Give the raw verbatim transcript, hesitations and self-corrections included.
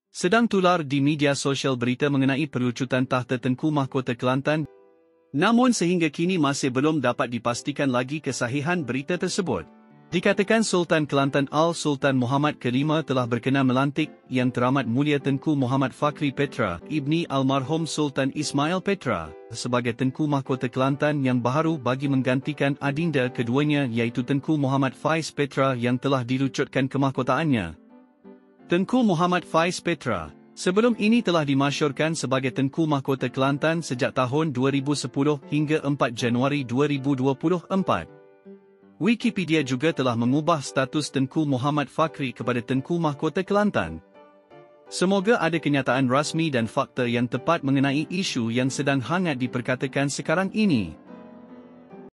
Sedang tular di media sosial berita mengenai perucutan tahta Tengku Mahkota Kelantan. Namun sehingga kini masih belum dapat dipastikan lagi kesahihan berita tersebut. Dikatakan Sultan Kelantan Al-Sultan Muhammad kelima telah berkenan melantik Yang Teramat Mulia Tengku Muhammad Fakhri Petra, ibni almarhum Sultan Ismail Petra, sebagai Tengku Mahkota Kelantan yang baharu bagi menggantikan adinda keduanya iaitu Tengku Muhammad Faiz Petra yang telah dirucutkan kemahkotaannya. Tengku Muhammad Faiz Petra sebelum ini telah dimasyurkan sebagai Tengku Mahkota Kelantan sejak tahun dua ribu sepuluh hingga empat Januari dua ribu dua puluh empat. Wikipedia juga telah mengubah status Tengku Muhammad Fakhri kepada Tengku Mahkota Kelantan. Semoga ada kenyataan rasmi dan fakta yang tepat mengenai isu yang sedang hangat diperkatakan sekarang ini.